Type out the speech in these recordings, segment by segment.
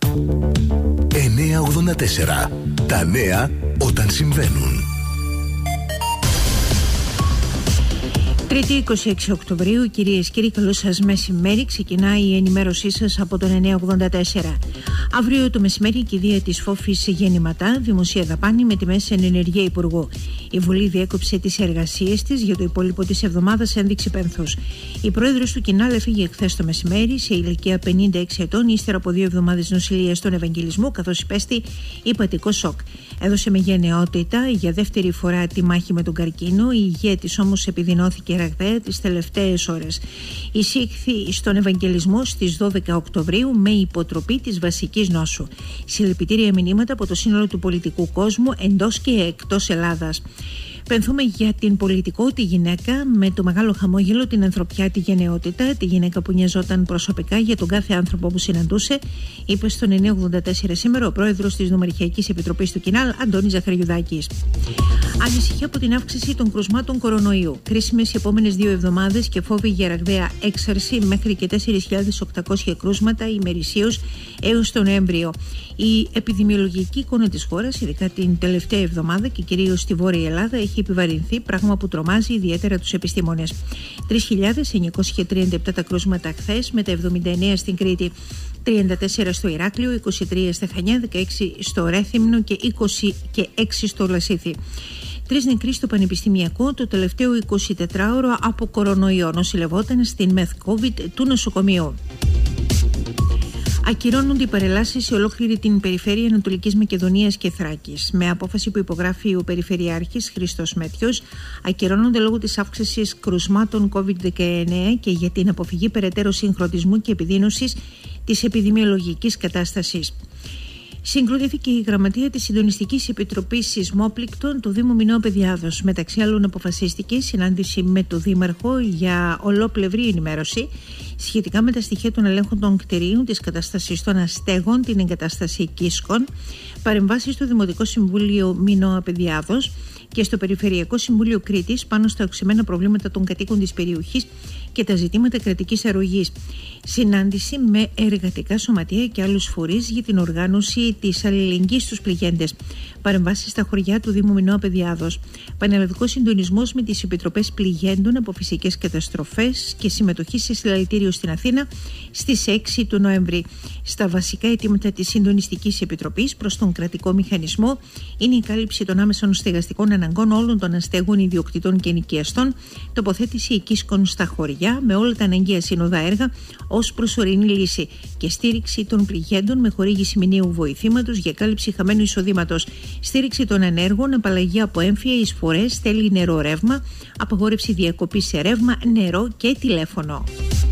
984. Τα νέα όταν συμβαίνουν. Τρίτη 26 Οκτωβρίου, κυρίες και κύριοι, καλό σας μεσημέρι. Ξεκινάει η ενημέρωσή σας από τον 984. Αύριο το μεσημέρι η κηδεία της Φόφης Γεννηματά, δημοσία δαπάνη με τιμές εν ενεργεία υπουργού. Η Βουλή διέκοψε τις εργασίες της για το υπόλοιπο της εβδομάδας, ένδειξη πένθους. Η πρόεδρος του Κινάλ έφυγε χθες το μεσημέρι σε ηλικία 56 ετών, ύστερα από 2 εβδομάδες νοσηλείας στον Ευαγγελισμό, καθώς υπέστη υπατικό σοκ. Έδωσε με γενναιότητα για δεύτερη φορά τη μάχη με τον καρκίνο. Η υγεία της όμως επιδεινώθηκε ραγδαία τις τελευταίες ώρες. Εισήχθη στον Ευαγγελισμό στις 12 Οκτωβρίου με υποτροπή της βασικής νόσου. Συλληπιτήρια μηνύματα από το σύνολο του πολιτικού κόσμου εντός και εκτός Ελλάδας. Πενθούμε για την πολιτικό τη γυναίκα με το μεγάλο χαμόγελο, την ανθρωπιά, τη γενναιότητα, τη γυναίκα που νοιαζόταν προσωπικά για τον κάθε άνθρωπο που συναντούσε, είπε στον 984 σήμερα ο πρόεδρος της Νομαρχιακής Επιτροπής του Κινάλ, Αντώνης Ζαχαριουδάκης. Ανησυχία από την αύξηση των κρουσμάτων κορονοϊού. Κρίσιμες οι επόμενες 2 εβδομάδες και φόβοι για ραγδαία έξαρση, μέχρι και 4.800 κρούσματα ημερησίως έως τον Νοέμβριο. Η επιδημιολογική εικόνα της χώρας, ειδικά την τελευταία εβδομάδα και κυρίως στη Βόρεια Ελλάδα, έχει επιβαρυνθεί, πράγμα που τρομάζει ιδιαίτερα τους επιστήμονες. 3.937 τα κρούσματα χθες, με τα 79 στην Κρήτη, 34 στο Ηράκλειο, 23 στα Χανιά, 16 στο Ρέθυμνο και 26 στο Λασίθι. 3 νεκροί στο Πανεπιστημιακό το τελευταίο 24ωρο από κορονοϊό, νοσηλευόταν στην ΜΕΘ COVID του νοσοκομείου. Ακυρώνονται οι παρελάσεις σε ολόκληρη την περιφέρεια Ανατολικής Μακεδονίας και Θράκης. Με απόφαση που υπογράφει ο Περιφερειάρχης Χρήστος Μέτθιος, ακυρώνονται λόγω της αύξησης κρουσμάτων COVID-19 και για την αποφυγή περαιτέρω συγχρονισμού και επιδείνωσης της επιδημιολογικής κατάστασης. Συγκροτήθηκε η γραμματεία της Συντονιστικής Επιτροπής Σεισμόπληκτων του Δήμου Μινώου Παιδιάδος. Μεταξύ άλλων, αποφασίστηκε συνάντηση με τον Δήμαρχο για ολόπλευρη ενημέρωση σχετικά με τα στοιχεία των ελέγχων των κτηρίων, της κατάστασης των αστέγων, την εγκατάσταση οικίσκων, παρεμβάσεις στο Δημοτικό Συμβούλιο Μινώου Παιδιάδος και στο Περιφερειακό Συμβούλιο Κρήτης πάνω στα οξυμένα προβλήματα των κατοίκων της περιοχής και τα ζητήματα κρατικής αρρωγής. Συνάντηση με εργατικά σωματεία και άλλους φορείς για την οργάνωση της αλληλεγγύης στους πληγέντες. Παρεμβάσεις στα χωριά του Δήμου Μινώου Παιδιάδος. Πανελλαδικός συντονισμός με τις επιτροπές πληγέντων από φυσικές καταστροφές και συμμετοχή σε συλλαλητήριο στην Αθήνα στις 6 του Νοέμβρη. Στα βασικά αιτήματα της Συντονιστικής Επιτροπής προς τον κρατικό μηχανισμό είναι η κάλυψη των άμεσων στεγαστικών αναγκών όλων των αστέγων, ιδιοκτητών και ενοικιαστών, τοποθέτηση οικίσκων στα χωριά με όλα τα αναγκαία σύνοδα έργα ως προσωρινή λύση και στήριξη των πληγέντων με χορήγηση μηνιαίου βοηθήματος για κάλυψη χαμένου εισοδήματος, στήριξη των ανέργων, απαλλαγή από έμφυα, εισφορές, στέλνει νερό ρεύμα, απαγόρευση διακοπής σε ρεύμα, νερό και τηλέφωνο.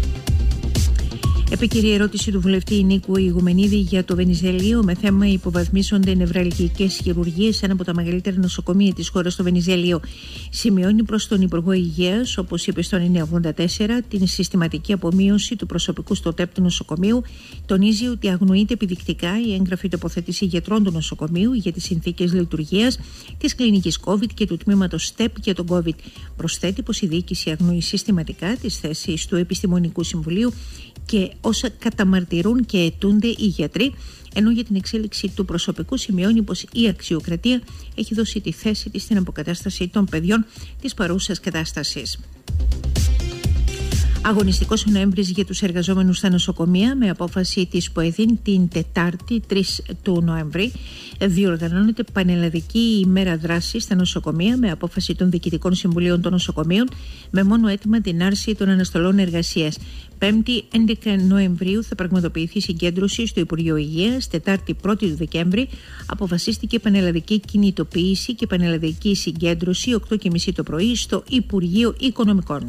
Επίκαιρη ερώτηση του βουλευτή Νίκου Ηγουμενίδη για το Βενιζέλιο με θέμα υποβαθμίζονται νευραλγικές χειρουργίες σε ένα από τα μεγαλύτερα νοσοκομεία της χώρας στο Βενιζέλιο. Σημειώνει προς τον Υπουργό Υγείας, όπως είπε στο 984, την συστηματική απομείωση του προσωπικού στο ΤΕΠ του νοσοκομείου. Τονίζει ότι αγνοείται επιδεικτικά η έγγραφη τοποθέτηση γιατρών του νοσοκομείου για τις συνθήκες λειτουργίας της κλινικής COVID και του τμήματος ΤΕΠ για τον COVID. Προσθέτει πως η διοίκηση αγνοεί συστηματικά τις θέσεις του Επιστημονικού Συμβουλίου και όσα καταμαρτυρούν και αιτούνται οι γιατροί, ενώ για την εξέλιξη του προσωπικού σημειώνει πως η αξιοκρατία έχει δώσει τη θέση της στην αποκατάσταση των παιδιών της παρούσας κατάστασης. Αγωνιστικός ο Νοέμβρης για τους εργαζόμενους στα νοσοκομεία με απόφαση της ΠΟΕΔΗΝ την Τετάρτη 3 του Νοέμβρη. Διοργανώνεται πανελλαδική ημέρα δράσης στα νοσοκομεία με απόφαση των διοικητικών συμβουλίων των νοσοκομείων με μόνο αίτημα την άρση των αναστολών εργασίας. 5η 11 Νοεμβρίου θα πραγματοποιηθεί συγκέντρωση στο Υπουργείο Υγείας. Τετάρτη 1η του Δεκέμβρη αποφασίστηκε πανελλαδική κινητοποίηση και πανελλαδική συγκέντρωση 8.30 το πρωί στο Υπουργείο Οικονομικών.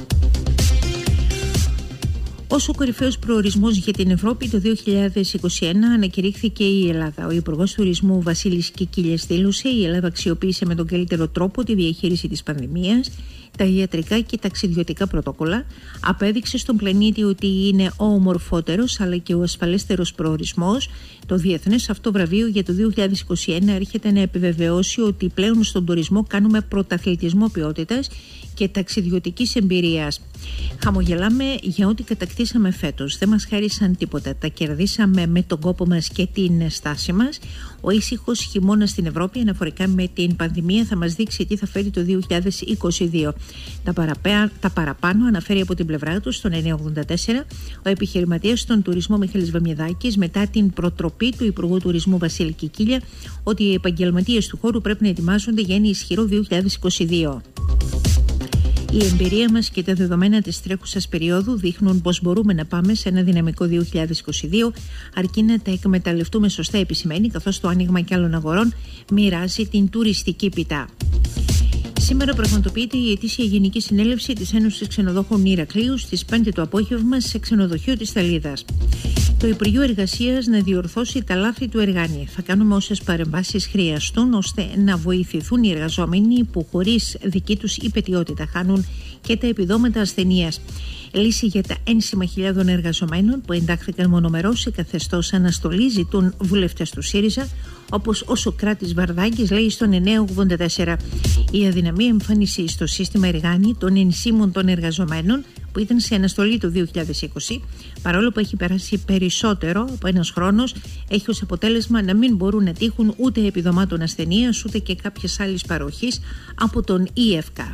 Ως ο κορυφαίος προορισμός για την Ευρώπη το 2021 ανακηρύχθηκε η Ελλάδα. Ο Υπουργός Τουρισμού Βασίλης Κικίλιας δήλωσε: η Ελλάδα αξιοποίησε με τον καλύτερο τρόπο τη διαχείριση της πανδημίας, τα ιατρικά και ταξιδιωτικά πρωτόκολλα, απέδειξε στον πλανήτη ότι είναι ο ομορφότερος αλλά και ο ασφαλέστερος προορισμός. Το διεθνές αυτό βραβείο για το 2021 έρχεται να επιβεβαιώσει ότι πλέον στον τουρισμό κάνουμε πρωταθλητισμό ποιότητας και ταξιδιωτικής εμπειρίας. Χαμογελάμε για ό,τι κατακτήσαμε φέτος. Δεν μας χάρισαν τίποτα. Τα κερδίσαμε με τον κόπο μας και την στάση μας. Ο ήσυχος χειμώνας στην Ευρώπη αναφορικά με την πανδημία θα μας δείξει τι θα φέρει το 2022. Τα παραπάνω αναφέρει από την πλευρά του στον 984 ο επιχειρηματίας στον τουρισμό Μιχάλης Βαμιδάκης μετά την προτροπή του Υπουργού Τουρισμού Βασίλη Κικίλια ότι οι επαγγελματίες του χώρου πρέπει να ετοιμάζονται για ένα ισχυρό 2022. Η εμπειρία μας και τα δεδομένα της τρέχουσας περίοδου δείχνουν πως μπορούμε να πάμε σε ένα δυναμικό 2022 αρκεί να τα εκμεταλλευτούμε σωστά, επισημαίνει, καθώς το άνοιγμα και άλλων αγορών μοιράζει την τουριστική πιτά. Σήμερα πραγματοποιείται η ετήσια Γενική Συνέλευση της Ένωσης Ξενοδόχων Ηρακλείου στις 5 το απόγευμα σε ξενοδοχείο της Θαλίδας. Το Υπουργείο Εργασίας να διορθώσει τα λάθη του Εργάνη. Θα κάνουμε όσες παρεμβάσεις χρειαστούν ώστε να βοηθηθούν οι εργαζόμενοι που χωρίς δική τους υπετιότητα χάνουν και τα επιδόματα ασθενείας. Λύση για τα ένσημα χιλιάδων εργαζομένων που εντάχθηκαν μονομερώς σε καθεστώς αναστολή ζητούν βουλευτές του ΣΥΡΙΖΑ, όπως ο Σοκράτης Βαρδάκης λέει στον 984. Η αδυναμία εμφάνιση στο σύστημα Εργάνη των ενσύμων των εργαζομένων που ήταν σε αναστολή το 2020, παρόλο που έχει περάσει περισσότερο από ένας χρόνος, έχει ως αποτέλεσμα να μην μπορούν να τύχουν ούτε επιδομάτων ασθενείας ούτε και κάποιες άλλες παροχής από τον ΙΕΦΚΑ.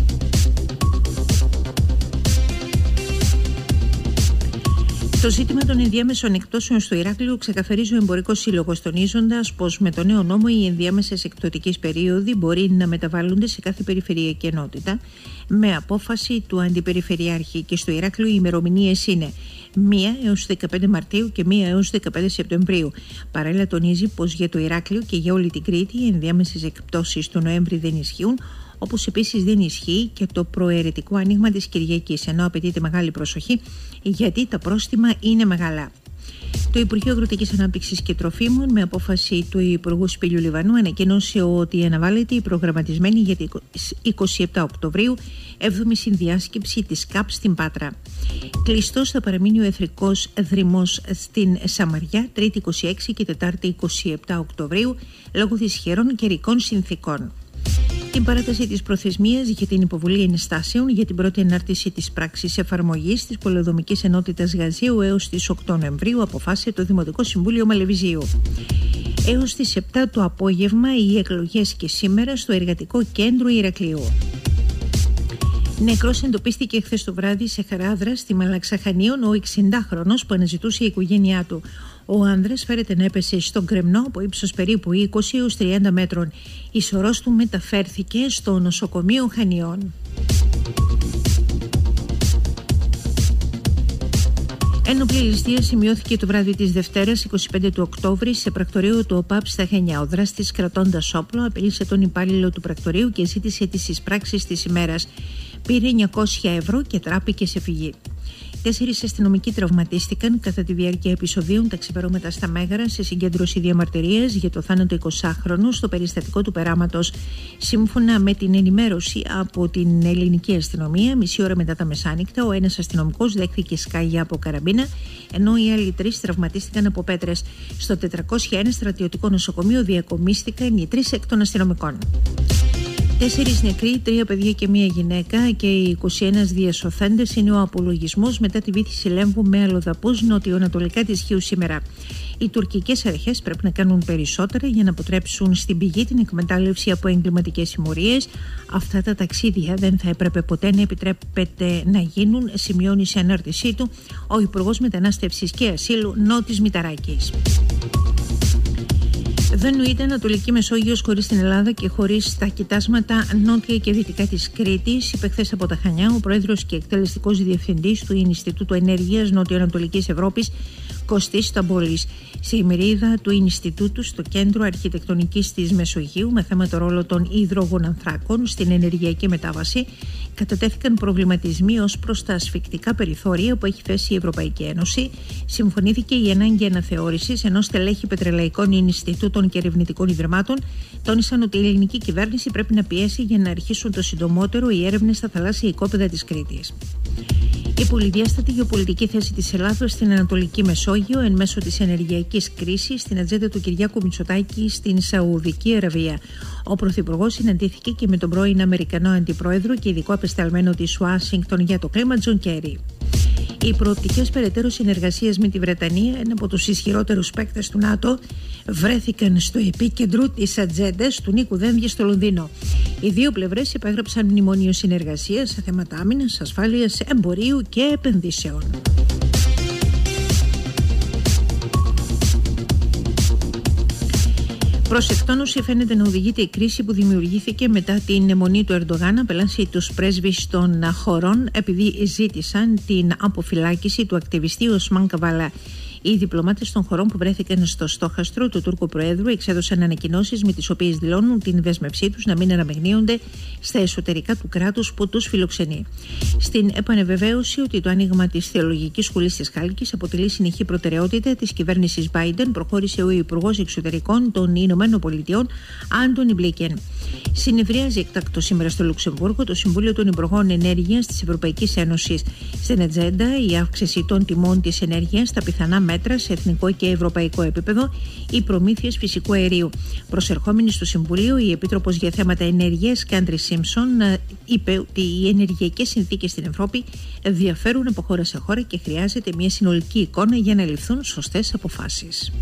Το ζήτημα των ενδιάμεσων εκπτώσεων στο Ηράκλειο ξεκαθαρίζει ο Εμπορικός Σύλλογος, τονίζοντας πως με το νέο νόμο οι ενδιάμεσες εκπτωτικές περίοδοι μπορεί να μεταβάλλονται σε κάθε περιφερειακή ενότητα με απόφαση του Αντιπεριφερειάρχη και στο Ηράκλειο οι ημερομηνίες είναι 1 έως 15 Μαρτίου και 1 έως 15 Σεπτεμβρίου. Παράλληλα τονίζει πως για το Ηράκλειο και για όλη την Κρήτη οι ενδιάμεσες εκπτώσεις του Νοέμβρη δεν ισχύουν, όπως επίσης δεν ισχύει και το προαιρετικό άνοιγμα της Κυριακής, ενώ απαιτείται μεγάλη προσοχή γιατί τα πρόστιμα είναι μεγάλα. Το Υπουργείο Αγροτικής Ανάπτυξης και Τροφίμων, με απόφαση του Υπουργού Σπύλιου Λιβανού, ανακοίνωσε ότι αναβάλλεται η προγραμματισμένη για τις 27 Οκτωβρίου 7η συνδιάσκεψη της ΚΑΠ στην Πάτρα. Κλειστός θα παραμείνει ο εθνικός δρυμός στην Σαμαριά, Τρίτη 26 και Τετάρτη 27 Οκτωβρίου, λόγω δυσχερών καιρικών συνθήκων. Την παράταση της προθεσμίας για την υποβολή ενστάσεων για την πρώτη ανάρτηση της πράξης εφαρμογής της Πολεοδομικής Ενότητας Γαζίου έως τις 8 Νοεμβρίου αποφάσισε το Δημοτικό Συμβούλιο Μαλεβιζίου. Έως τις 7 το απόγευμα οι εκλογές και σήμερα στο Εργατικό Κέντρο Ηρακλείου. Νεκρός εντοπίστηκε χθες το βράδυ σε Χαράδρα στη Μαλαξαχανίων ο 60χρονος που αναζητούσε η οικογένειά του. Ο άνδρας φέρεται να έπεσε στον κρεμνό από ύψος περίπου 20 έως 30 μέτρων. Η σωρός του μεταφέρθηκε στο νοσοκομείο Χανιών. Ένοπλη ληστεία σημειώθηκε το βράδυ της Δευτέρας 25 του Οκτώβρη σε πρακτορείο του ΟΠΑΠ στα Χανιά. Ο δράστης, κρατώντας όπλο, απείλησε τον υπάλληλο του πρακτορείου και ζήτησε τις εισπράξεις της ημέρας. Πήρε 900 ευρώ και τράπηκε σε φυγή. 4 αστυνομικοί τραυματίστηκαν κατά τη διάρκεια επεισοδίων τα ξημερώματα στα Μέγαρα σε συγκέντρωση διαμαρτυρίας για το θάνατο 20χρονου στο περιστατικό του Περάματος. Σύμφωνα με την ενημέρωση από την ελληνική αστυνομία, μισή ώρα μετά τα μεσάνυχτα, ο ένας αστυνομικός δέχθηκε σκάγια από καραμπίνα, ενώ οι άλλοι 3 τραυματίστηκαν από πέτρες. Στο 401 στρατιωτικό νοσοκομείο διακομίστηκαν οι 3 εκ των αστυνομικών. 4 νεκροί, 3 παιδιά και 1 γυναίκα και οι 21 διασωθέντες είναι ο απολογισμός μετά τη βήθηση λέμβου με αλλοδαπούς νοτιοανατολικά της Χίου σήμερα. Οι τουρκικές αρχές πρέπει να κάνουν περισσότερα για να αποτρέψουν στην πηγή την εκμετάλλευση από εγκληματικές συμμορίες. Αυτά τα ταξίδια δεν θα έπρεπε ποτέ να επιτρέπεται να γίνουν, σημειώνει σε ανάρτησή του ο Υπουργός Μετανάστευσης και Ασύλου Νότης Μηταράκης. Δεν νοείται Ανατολική Μεσόγειος χωρίς την Ελλάδα και χωρίς τα κοιτάσματα νότια και δυτικά της Κρήτης, είπε χθες από τα Χανιά ο πρόεδρος και εκτελεστικός διευθυντής του Ινστιτούτου Ενέργειας Νοτιοανατολικής Ευρώπης, Κωστής Σταμπόλης. Σε ημερίδα του Ινστιτούτου στο Κέντρο Αρχιτεκτονικής της Μεσογείου, με θέμα το ρόλο των υδρογονανθράκων στην ενεργειακή μετάβαση, κατατέθηκαν προβληματισμοί ως προς τα ασφυκτικά περιθώρια που έχει θέσει η Ευρωπαϊκή Ένωση. Συμφωνήθηκε η ανάγκη αναθεώρησης, ενώ στελέχη πετρελαϊκών Ινστιτούτων και ερευνητικών ιδρυμάτων τόνισαν ότι η ελληνική κυβέρνηση πρέπει να πιέσει για να αρχίσουν το συντομότερο οι έρευνες στα θαλάσσια οικόπεδα της Κρήτης. Η πολυδιάστατη γεωπολιτική θέση της Ελλάδος στην Ανατολική Μεσόγειο εν μέσω της ενεργειακής κρίσης στην ατζέντα του Κυριάκου Μητσοτάκη στην Σαουδική Αραβία. Ο Πρωθυπουργός συναντήθηκε και με τον πρώην Αμερικανό Αντιπρόεδρο και ειδικό απεσταλμένο της Ουάσιγκτον για το κλίμα Τζον Κέρι. Οι προοπτικές περαιτέρω συνεργασίας με τη Βρετανία, ένα από τους ισχυρότερους παίκτες του ΝΑΤΟ, βρέθηκαν στο επίκεντρο της ατζέντας του Νίκου Δένδια στο Λονδίνο. Οι δύο πλευρές υπέγραψαν μνημόνιο συνεργασίας σε θέματα άμυνας, ασφάλειας, εμπορίου και επενδύσεων. Προς εκτόνωση φαίνεται να οδηγείται η κρίση που δημιουργήθηκε μετά την αιμονή του Ερντογάν να απελάσει τους πρέσβεις των χωρών επειδή ζήτησαν την αποφυλάκηση του ακτιβιστή Οσμάν Καβάλα. Οι διπλωμάτες των χωρών που βρέθηκαν στο στόχαστρο του Τούρκου Προέδρου εξέδωσαν ανακοινώσεις με τις οποίες δηλώνουν την δέσμευσή τους να μην αναμεγνύονται στα εσωτερικά του κράτους που τους φιλοξενεί. Στην επανεβεβαίωση ότι το άνοιγμα της Θεολογικής Σχολής της Χάλκης αποτελεί συνεχή προτεραιότητα της κυβέρνησης Biden, προχώρησε ο Υπουργός Εξωτερικών των Ηνωμένων Πολιτειών, Άντονι Μπλίνκεν. Συνεδριάζει εκτάκτως σήμερα στο Λουξεμβούργο το Συμβούλιο των Υπουργών Ενέργειας της Ευρωπαϊκής Ένωσης. Στην ατζέντα η αύξηση των τιμών της ενέργειας, τα πιθανά μέτρα σε εθνικό και ευρωπαϊκό επίπεδο, οι προμήθειες φυσικού αερίου. Προσερχόμενη στο Συμβούλιο, η Επίτροπος για θέματα ενέργειας, Κάντρι Σίμψον, είπε ότι οι ενεργειακές συνθήκες στην Ευρώπη διαφέρουν από χώρα σε χώρα και χρειάζεται μια συνολική εικόνα για να ληφθούν σωστές αποφάσεις.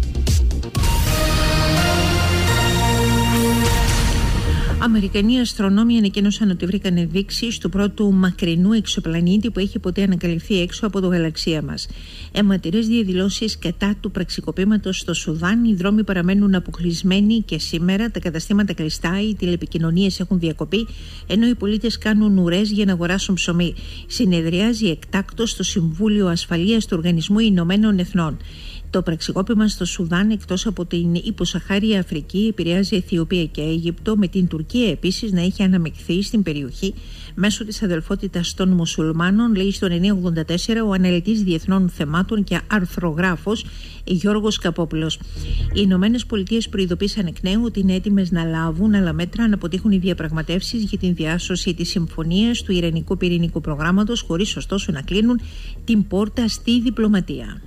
Αμερικανοί αστρονόμοι ανακοίνωσαν ότι βρήκαν ενδείξεις του πρώτου μακρινού εξωπλανήτη που έχει ποτέ ανακαλυφθεί έξω από το γαλαξία μας. Αιματηρές διαδηλώσεις κατά του πραξικοπήματος στο Σουδάν, οι δρόμοι παραμένουν αποκλεισμένοι και σήμερα τα καταστήματα κλειστά, οι τηλεπικοινωνίες έχουν διακοπεί, ενώ οι πολίτες κάνουν ουρές για να αγοράσουν ψωμί. Συνεδριάζει εκτάκτως το Συμβούλιο Ασφαλείας του Οργανισμού Ηνωμένων Εθνών. Το πραξικόπημα στο Σουδάν, εκτός από την υποσαχάρια Αφρική, επηρεάζει Αιθιοπία και Αίγυπτο, με την Τουρκία επίσης να έχει αναμειχθεί στην περιοχή μέσω της αδελφότητας των μουσουλμάνων, λέει στο 984 ο αναλυτής διεθνών θεμάτων και αρθρογράφος Γιώργος Καπόπουλος. Οι Ηνωμένες Πολιτείες προειδοποίησαν εκ νέου ότι είναι έτοιμες να λάβουν άλλα μέτρα αν αποτύχουν οι διαπραγματεύσεις για την διάσωση της συμφωνίας του Ιρανικού πυρηνικού προγράμματος, χωρίς ωστόσο να κλείνουν την πόρτα στη διπλωματία.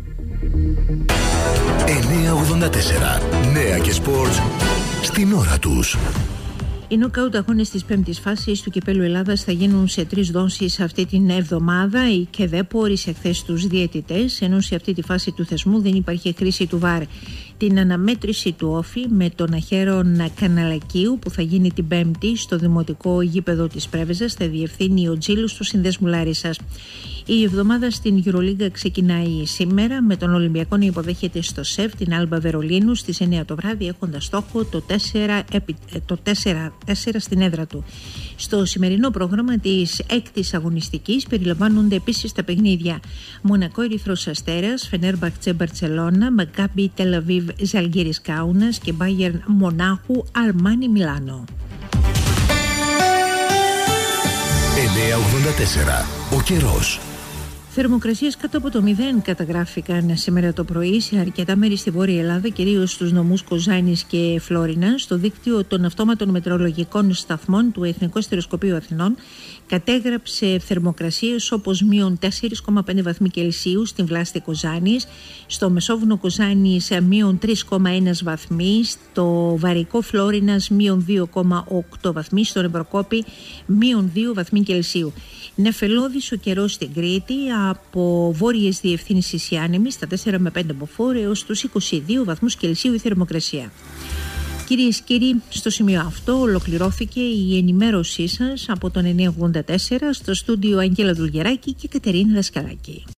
984. Νέα και σπορτ στην ώρα τους. Οι νοκάουτ αγώνες της πέμπτης φάσης του Κυπέλλου Ελλάδας θα γίνουν σε 3 δόσεις αυτή την εβδομάδα. Η ΚΕΔΕΠΟ όρισε χθες τους διαιτητές, ενώ σε αυτή τη φάση του θεσμού δεν υπάρχει χρήση του ΒΑΡ. Την αναμέτρηση του όφη με τον Αχέρον Καναλακίου που θα γίνει την Πέμπτη στο δημοτικό γήπεδο της Πρέβεζας θα διευθύνει ο Τζίλους του Συνδέσμου Λάρισσας. Η εβδομάδα στην Euroliga ξεκινάει σήμερα με τον Ολυμπιακό να υποδέχεται στο ΣΕΒ την Άλμπα Βερολίνου στις 9 το βράδυ, έχοντας στόχο το 4-4 στην έδρα του. Στο σημερινό πρόγραμμα της 6ης αγωνιστικής περιλαμβάνονται επίσης τα παιχνίδια Μονακό Ερυθρός Αστέρας, Φενέρμπαχτσε Μπαρτσελώνα, Μακάμπι Τελαβίβ Ζαλγκίρις Κάουνας και Μπάγερν Μονάχου Αρμάνι Μιλάνο. 984. Ο καιρός. Θερμοκρασίες κάτω από το 0 καταγράφηκαν σήμερα το πρωί σε αρκετά μέρη στη Βόρεια Ελλάδα, κυρίως στους νομούς Κοζάνης και Φλόρινα. Στο δίκτυο των αυτόματων μετεωρολογικών σταθμών του Εθνικού Αστεροσκοπείου Αθηνών κατέγραψε θερμοκρασίες όπως μείον 4,5 βαθμοί Κελσίου στην Βλάστη Κοζάνης, στο Μεσόβουνο Κοζάνης μείον 3,1 βαθμοί, στο Βαρικό Φλόρινας μείον 2,8 βαθμοί, στον Εμπροκόπη μείον 2 βαθμοί Κελσίου. Νεφελώδης ο καιρός στην Κρήτη, από βόρειες διευθύνσεις οι άνεμοι στα 4 με 5 μποφόρ έως τους 22 βαθμούς Κελσίου η θερμοκρασία. Κυρίες και κύριοι, στο σημείο αυτό ολοκληρώθηκε η ενημέρωσή σας από τον 984 στο στούντιο Αγγέλα Δουλγεράκη και Κατερίνα Δασκαλάκη.